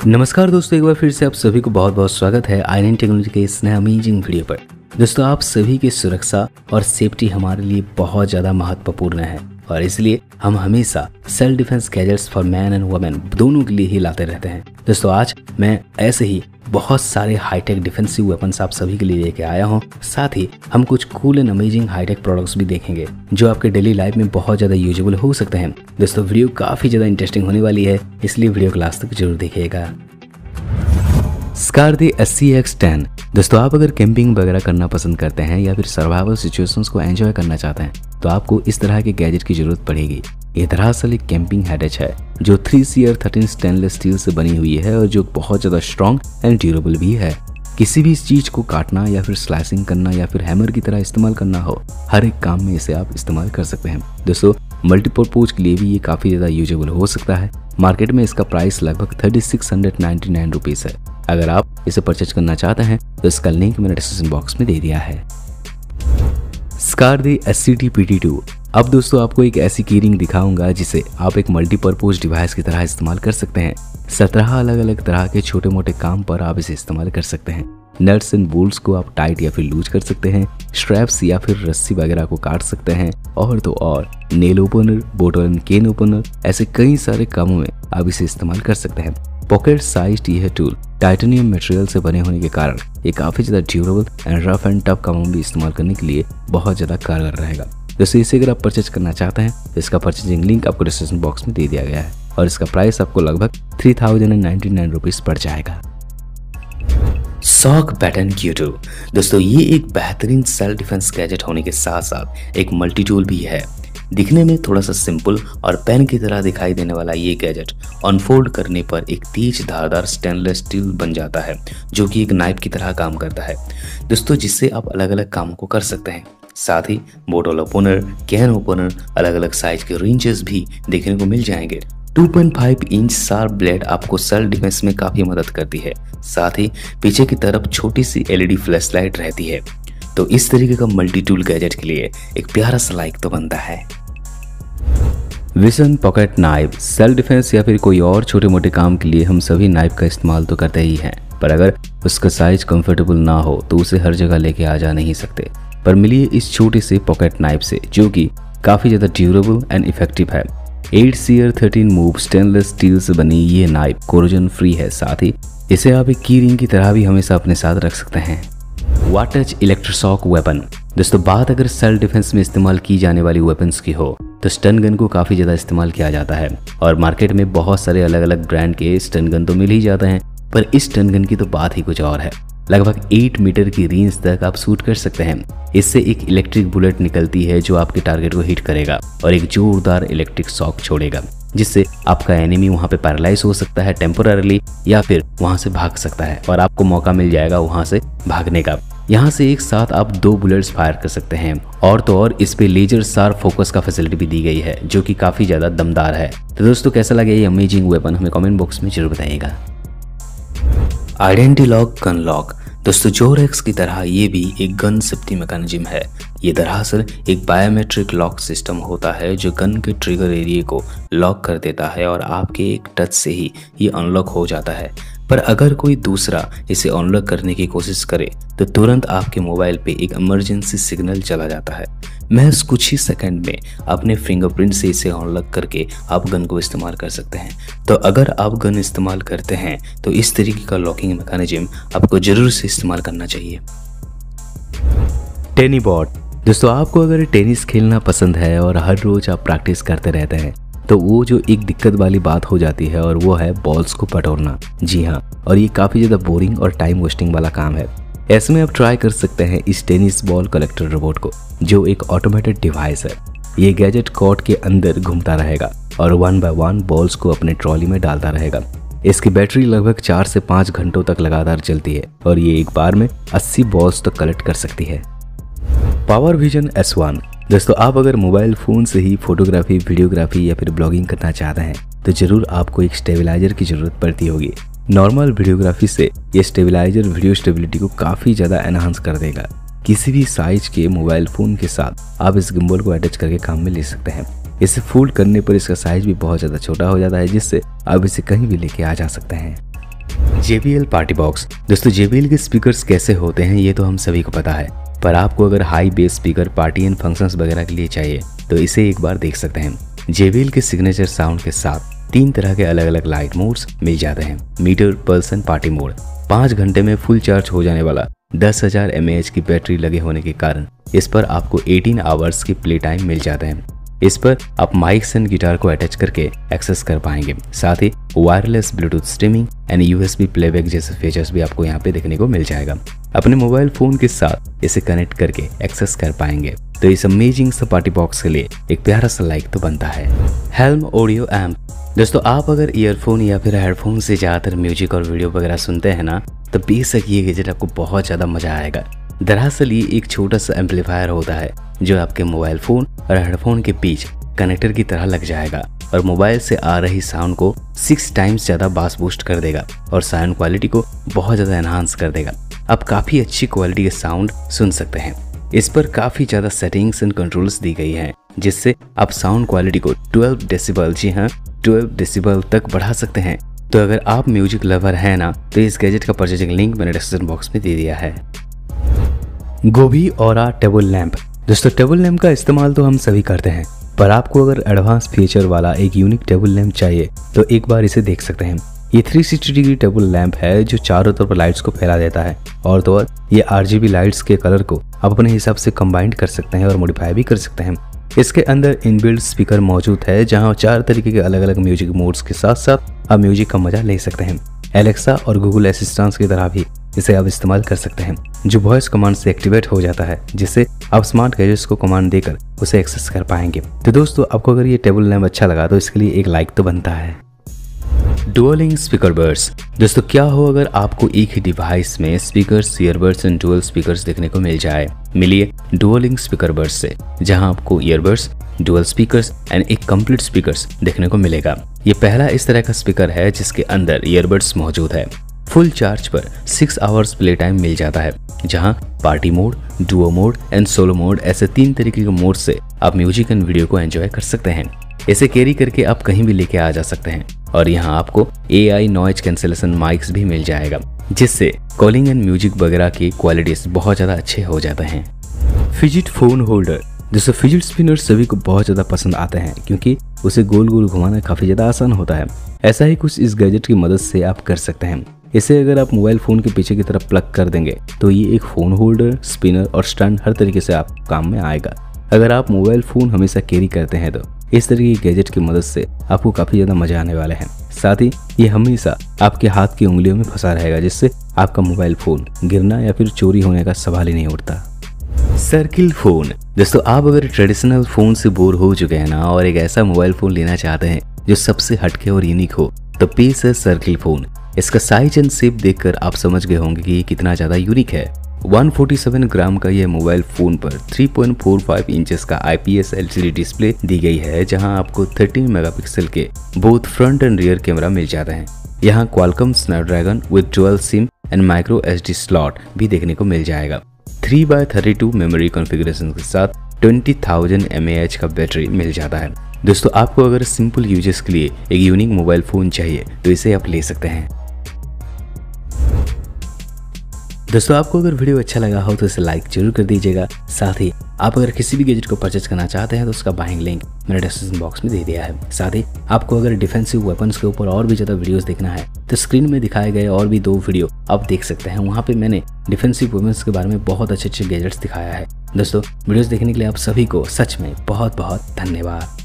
नमस्कार दोस्तों, एक बार फिर से आप सभी को बहुत बहुत स्वागत है आयरन टेक्नोलॉजी के इस नए अमेजिंग वीडियो पर। दोस्तों, आप सभी की सुरक्षा और सेफ्टी हमारे लिए बहुत ज़्यादा महत्वपूर्ण है और इसलिए हम हमेशा self defence gadgets for man and women दोनों के लिए ही लाते रहते हैं। दोस्तों, आज मैं ऐसे ही बहुत सारे हाईटेक डिफेंसिव वेपन्स आप सभी के लिए लेके आया हूँ। साथ ही हम कुछ cool and amazing hitech products भी देखेंगे जो आपके डेली लाइफ में बहुत ज़्यादा यूजेबल हो सकते हैं। दोस्तों, वीडियो काफ़ी ज़्यादा इंटरेस्टिंग होने वाली है, इसलिए वीडियो को लास्ट तक जरूर देखिएगा। स्कार दी SCX-10। दोस्तों, आप अगर कैंपिंग वगैरह करना पसंद करते हैं या फिर सर्वाइवल सिचुएशंस को एंजॉय करना चाहते हैं तो आपको इस तरह के गैजेट की जरूरत पड़ेगी। ये दरअसल एक कैंपिंग हैडेज है जो 3CR13 स्टेनलेस स्टील से बनी हुई है और जो बहुत ज़्यादा स्ट्रॉन्ग एंड ड्यूरेबल भी है। किसी भी चीज़ को काटना या फिर स्लाइसिंग करना या फिर हैमर की तरह इस्तेमाल करना हो, हर एक काम में इसे आप इस्तेमाल कर सकते हैं। दोस्तों, मल्टीपर्पज के लिए भी ये काफ़ी ज़्यादा यूजेबल हो सकता है। मार्केट में इसका प्राइस लगभग 3699 रुपीज़ है। अगर आप इसे परचेज करना चाहते हैं तो इसका लिंक मैंने डिस्क्रिप्शन बॉक्स में दे दिया है। स्कार दी SCT-PT2। अब दोस्तों, आपको एक ऐसी कीरिंग दिखाऊंगा जिसे आप एक मल्टीपर्पज डिवाइस की तरह इस्तेमाल कर सकते हैं। 17 अलग अलग तरह के छोटे मोटे काम पर आप इसे इस्तेमाल कर सकते हैं। नट्स एंड बोल्ट्स को आप टाइट या फिर लूज कर सकते हैं, स्ट्रैप्स या फिर रस्सी वगैरह को काट सकते हैं और तो और नेल ओपनर, बोतल एंड कैन ओपनर, ऐसे कई सारे कामों में आप इसे इस्तेमाल कर सकते हैं। पॉकेट साइज्ड यह टूल टाइटेनियम मटेरियल से बने होने के कारण ये काफ़ी ज़्यादा durable and rough and tough कामों में इस्तेमाल करने के लिए बहुत ज़्यादा कारगर रहेगा। जैसे इसे अगर आप परचेज करना चाहते हैं तो इसका परचेजिंग लिंक आपको डिस्क्रिप्शन बॉक्स में दे दिया गया है और इसका प्राइस आपको लगभग 3099 रुपीज़ पड़ जाएगा। Shock baton Q2। दोस्तों, ये एक बेहतरीन सेल्फ डिफेंस गैजेट होने के साथ साथ एक मल्टी टूल भी है। दिखने में थोड़ा सा सिंपल और पेन की तरह दिखाई देने वाला ये गैजेट अनफोल्ड करने पर एक तेज धारदार स्टेनलेस स्टील बन जाता है जो कि एक नाइफ की तरह काम करता है दोस्तों, जिससे आप अलग अलग कामों को कर सकते हैं। साथ ही बोतल ओपनर, कैन ओपनर, अलग अलग साइज के रिंचेस भी देखने को मिल जाएंगे। 2.5 इंच शार्प ब्लेड आपको सेल्फ डिफेंस में काफी मदद करती है। साथ ही पीछे की तरफ छोटी सी LED फ्लैश लाइट रहती है। तो इस तरीके का मल्टी टूल गैजेट के लिए एक प्यारा सा लाइक तो बनता है। Vision pocket knife. Self defence या फिर कोई और छोटे मोटे काम के लिए हम सभी नाइफ का इस्तेमाल तो करते ही हैं, पर अगर उसका साइज कंफर्टेबल ना हो तो उसे हर जगह लेके आ जा नहीं सकते। पर मिलिए इस छोटे से पॉकेट नाइफ से जो कि काफ़ी ज़्यादा ड्यूरेबल एंड इफेक्टिव है। 8CR13 मूव स्टेनलेस स्टील से बनी ये नाइफ कोरोजन फ्री है। साथ ही इसे आप एक की रिंग की तरह भी हमेशा अपने साथ रख सकते हैं। वाटच इलेक्ट्रोशॉक वेपन। दोस्तों, बात अगर सेल्फ डिफेंस में इस्तेमाल की जाने वाली वेपन्स की हो तो स्टन गन को काफ़ी ज़्यादा इस्तेमाल किया जाता है और मार्केट में बहुत सारे अलग अलग ब्रांड के स्टन गन तो मिल ही जाते हैं, पर इस स्टन गन की तो बात ही कुछ और है। लगभग 8 मीटर की रेंज तक आप शूट कर सकते हैं। इससे एक इलेक्ट्रिक बुलेट निकलती है जो आपके टारगेट को हिट करेगा और एक जोरदार इलेक्ट्रिक शॉक छोड़ेगा, जिससे आपका एनिमी वहां पे पैरालाइज हो सकता है टेम्पोररीली या फिर वहां से भाग सकता है और आपको मौका मिल जाएगा वहां से भागने का। यहाँ से एक साथ आप 2 बुलेट्स फायर कर सकते हैं और तो और इस पे लेजर शार्प फोकस का फैसिलिटी भी दी गई है जो कि काफ़ी ज़्यादा दमदार है। तो दोस्तों, कैसा लगे ये अमेजिंग वेपन हमें कमेंट बॉक्स में जरूर बताइएगा। Identity lock gun lock. दोस्तों, जोरेक्स की तरह ये भी एक गन सेफ्टी मैकेनिज्म है। ये दरअसल एक बायोमेट्रिक लॉक सिस्टम होता है जो गन के ट्रिगर एरिया को लॉक कर देता है और आपके एक टच से ही ये अनलॉक हो जाता है। पर अगर कोई दूसरा इसे अनलॉक करने की कोशिश करे तो तुरंत आपके मोबाइल पे एक इमरजेंसी सिग्नल चला जाता है। महज कुछ ही सेकंड में अपने फिंगरप्रिंट से इसे अनलॉक करके आप गन को इस्तेमाल कर सकते हैं। तो अगर आप गन इस्तेमाल करते हैं तो इस तरीके का लॉकिंग मैकेनिज्म आपको जरूर से इस्तेमाल करना चाहिए। टेनी बॉट। दोस्तों, आपको अगर टेनिस खेलना पसंद है और हर रोज आप प्रैक्टिस करते रहते हैं तो वो जो एक दिक्कत वाली बात हो जाती है और वो है बॉल्स को पटोरना। जी हाँ, और ये काफ़ी ज़्यादा बोरिंग और टाइम वेस्टिंग वाला काम है। ऐसे में आप ट्राई कर सकते हैं इस टेनिस बॉल कलेक्टर रोबोट को, जो एक ऑटोमेटेड डिवाइस है। ये गैजेट कोर्ट के अंदर घूमता रहेगा और 1 बाय 1 बॉल्स को अपने ट्रॉली में डालता रहेगा। इसकी बैटरी लगभग 4 से 5 घंटों तक लगातार चलती है और ये एक बार में 80 बॉल्स तक कलेक्ट कर सकती है। Power vision S1। दोस्तों, आप अगर मोबाइल फ़ोन से ही फोटोग्राफी, वीडियोग्राफी या फिर ब्लॉगिंग करना चाहते हैं तो ज़रूर आपको एक स्टेबलाइजर की ज़रूरत पड़ती होगी। नॉर्मल वीडियोग्राफी से ये स्टेबलाइजर वीडियो स्टेबिलिटी को काफ़ी ज़्यादा एनहांस कर देगा। किसी भी साइज के मोबाइल फ़ोन के साथ आप इस गिम्बल को अटैच करके काम में ले सकते हैं। इसे फोल्ड करने पर इसका साइज भी बहुत ज़्यादा छोटा हो जाता है, जिससे आप इसे कहीं भी लेके आ जा सकते हैं। JBL party box. दोस्तों JBL के स्पीकर्स कैसे होते हैं ये तो हम सभी को पता है, पर आपको अगर high bass speaker party and functions वगैरह के लिए चाहिए तो इसे एक बार देख सकते हैं। JBL के सिग्नेचर साउंड के साथ 3 तरह के अलग अलग लाइट मोड्स मिल जाते हैं। Meter, pulse and party mode. 5 घंटे में फुल चार्ज हो जाने वाला 10,000 mAh की बैटरी लगे होने के कारण इस पर आपको 18 आवर्स की प्ले टाइम मिल जाते हैं। इस पर आप माइक्स एंड गिटार को अटैच करके एक्सेस कर पाएंगे। साथ ही wireless Bluetooth streaming and USB playback जैसे फीचर्स भी आपको यहाँ पे देखने को मिल जाएगा। अपने मोबाइल फोन के साथ इसे कनेक्ट करके एक्सेस कर पाएंगे। तो इस अमेजिंग सा पार्टी बॉक्स के लिए एक प्यारा सा लाइक तो बनता है। Helm audio amp. दोस्तों आप अगर ईयरफोन या फिर हेडफोन से ज़्यादातर म्यूजिक और वीडियो वगैरह सुनते हैं ना, तो बेशक ये गैजेट आपको बहुत ज़्यादा मज़ा आएगा। दरअसल ये एक छोटा सा एम्पलीफायर होता है जो आपके मोबाइल फ़ोन और हेडफोन के बीच कनेक्टर की तरह लग जाएगा और मोबाइल से आ रही साउंड को 6 टाइम्स ज़्यादा बास बूस्ट कर देगा और साउंड क्वालिटी को बहुत ज़्यादा एनहांस कर देगा। आप काफ़ी अच्छी क्वालिटी के साउंड सुन सकते हैं। इस पर काफ़ी ज़्यादा सेटिंग्स एंड कंट्रोल्स दी गई हैं जिससे आप साउंड क्वालिटी को 12 डेसिबल, जी हाँ 12 डेसिबल तक बढ़ा सकते हैं। तो अगर आप म्यूजिक लवर हैं ना, तो इस गैजेट का परचेजिंग लिंक मैंने डिस्क्रिप्शन बॉक्स में दे दिया है। Govee Aura table lamp. दोस्तों टेबल लैंप का इस्तेमाल तो हम सभी करते हैं, पर आपको अगर एडवांस फीचर वाला एक यूनिक टेबल लैंप चाहिए तो एक बार इसे देख सकते हैं। ये 360 डिग्री टेबल लैंप है जो चारों तरफ लाइट्स को फैला देता है और तो और ये RGB लाइट्स के कलर को आप अपने हिसाब से कंबाइन कर सकते हैं और मॉडिफाई भी कर सकते हैं। इसके अंदर इनबिल्ट स्पीकर मौजूद है जहां 4 तरीके के अलग अलग म्यूजिक मोड्स के साथ साथ आप म्यूजिक का मजा ले सकते हैं। एलेक्सा और गूगल असिस्टेंट की तरह भी इसे आप इस्तेमाल कर सकते हैं जो वॉइस कमांड से एक्टिवेट हो जाता है, जिससे आप स्मार्ट गैजेट्स को कमांड देकर उसे एक्सेस कर पाएंगे। तो दोस्तों आपको अगर ये टेबल लैंप अच्छा लगा तो इसके लिए एक लाइक तो बनता है। Duelling speaker buds. दोस्तों क्या हो अगर आपको एक ही डिवाइस में speakers, earbuds and dual speakers देखने को मिल जाए। मिलिए डुअलिंग स्पीकर बड्स से, जहां आपको ईयरबड्स, डुअल स्पीकर्स एंड एक कंप्लीट स्पीकर्स देखने को मिलेगा। ये पहला इस तरह का स्पीकर है जिसके अंदर ईयरबड्स मौजूद है। फुल चार्ज पर 6 आवर्स प्ले टाइम मिल जाता है, जहां party mode, duo mode and solo mode ऐसे 3 तरीके के मोड से आप म्यूजिक एंड वीडियो को एंजॉय कर सकते हैं। इसे कैरी करके आप कहीं भी लेके आ जा सकते हैं और यहाँ आपको AI नॉइज कैंसिलेशन माइक्स भी मिल जाएगा, जिससे कॉलिंग एंड म्यूजिक वगैरह की क्वालिटीज बहुत ज़्यादा अच्छे हो जाते हैं। Fidget phone holder. दोस्तों फिजिट स्पिनर सभी को बहुत ज़्यादा पसंद आते हैं क्योंकि उसे गोल गोल घुमाना काफ़ी ज़्यादा आसान होता है। ऐसा ही कुछ इस गैजेट की मदद से आप कर सकते हैं। इसे अगर आप मोबाइल फ़ोन के पीछे की तरफ प्लग कर देंगे तो ये एक फ़ोन होल्डर, स्पिनर और स्टैंड हर तरीके से आप काम में आएगा। अगर आप मोबाइल फ़ोन हमेशा कैरी करते हैं तो इस तरीके की गैजेट की मदद से आपको काफ़ी ज़्यादा मज़ा आने वाले हैं। साथ ही ये हमेशा आपके हाथ की उंगलियों में फंसा रहेगा, जिससे आपका मोबाइल फ़ोन गिरना या फिर चोरी होने का सवाल ही नहीं उठता। Circle phone. दोस्तों आप अगर ट्रेडिशनल फ़ोन से बोर हो चुके हैं ना और एक ऐसा मोबाइल फ़ोन लेना चाहते हैं जो सबसे हटके और यूनिक हो, तो पेश है सर्किल फ़ोन। इसका साइज एंड शेप देखकर आप समझ गए होंगे कि ये कितना ज़्यादा यूनिक है। 147 ग्राम का यह मोबाइल फ़ोन पर 3.45 इंचेस का IPS LCD डिस्प्ले दी गई है, जहां आपको 13 मेगापिक्सल के both front and rear camera मिल जाते हैं। यहां Qualcomm Snapdragon with dual SIM and micro SD slot भी देखने को मिल जाएगा। 3x32 मेमोरी कॉन्फ़िगरेशन के साथ 20,000 mAh का बैटरी मिल जाता है। दोस्तों आपको अगर सिंपल यूजेस के लिए एक यूनिक मोबाइल फ़ोन चाहिए तो इसे आप ले सकते हैं। दोस्तों आपको अगर वीडियो अच्छा लगा हो तो इसे लाइक जरूर कर दीजिएगा। साथ ही आप अगर किसी भी गैजेट को परचेज करना चाहते हैं तो उसका बाइंग लिंक मैंने डिस्क्रिप्शन बॉक्स में दे दिया है। साथ ही आपको अगर डिफेंसिव वेपन्स के ऊपर और भी ज़्यादा वीडियोस देखना है तो स्क्रीन में दिखाए गए और भी 2 वीडियो आप देख सकते हैं। वहाँ पे मैंने डिफेंसिव वेपन्स के बारे में बहुत अच्छे गैजेट्स दिखाया है। दोस्तों वीडियोस देखने के लिए आप सभी को सच में बहुत बहुत धन्यवाद।